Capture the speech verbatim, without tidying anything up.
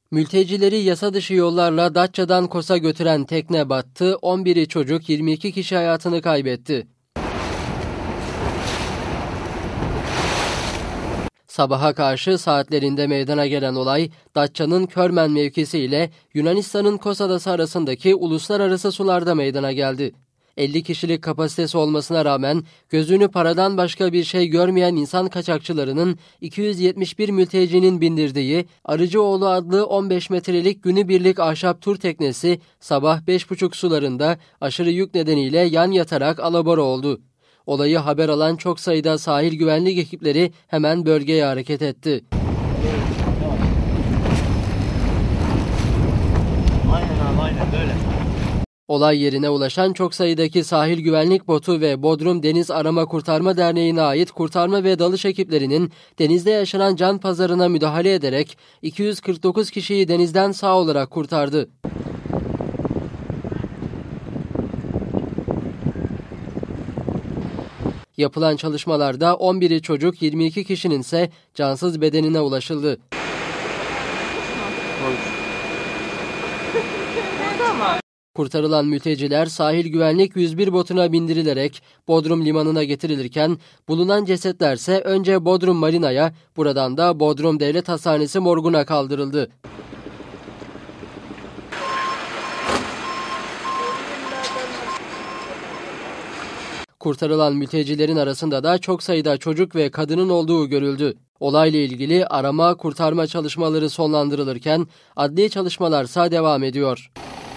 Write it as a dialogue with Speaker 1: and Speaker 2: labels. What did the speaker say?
Speaker 1: Mültecileri yasa dışı yollarla Datça'dan Kos'a götüren tekne battı, on biri çocuk, yirmi iki kişi hayatını kaybetti. Sabaha karşı saatlerinde meydana gelen olay, Datça'nın Körmen mevkisi ile Yunanistan'ın Kos Adası arasındaki uluslararası sularda meydana geldi. elli kişilik kapasitesi olmasına rağmen gözünü paradan başka bir şey görmeyen insan kaçakçılarının iki yüz yetmiş bir mültecinin bindirdiği Arıcıoğlu adlı on beş metrelik günübirlik ahşap tur teknesi sabah beş buçuk sularında aşırı yük nedeniyle yan yatarak alabora oldu. Olayı haber alan çok sayıda sahil güvenlik ekipleri hemen bölgeye hareket etti.
Speaker 2: Aynen abi, aynen böyle.
Speaker 1: Olay yerine ulaşan çok sayıdaki sahil güvenlik botu ve Bodrum Deniz Arama Kurtarma Derneği'ne ait kurtarma ve dalış ekiplerinin denizde yaşanan can pazarına müdahale ederek iki yüz kırk dokuz kişiyi denizden sağ olarak kurtardı. Yapılan çalışmalarda on biri çocuk, yirmi iki kişinin ise cansız bedenine ulaşıldı. Kurtarılan mülteciler sahil güvenlik yüz bir botuna bindirilerek Bodrum limanına getirilirken bulunan cesetlerse önce Bodrum Marina'ya, buradan da Bodrum Devlet Hastanesi morguna kaldırıldı. Kurtarılan mültecilerin arasında da çok sayıda çocuk ve kadının olduğu görüldü. Olayla ilgili arama kurtarma çalışmaları sonlandırılırken adli çalışmalarsa devam ediyor.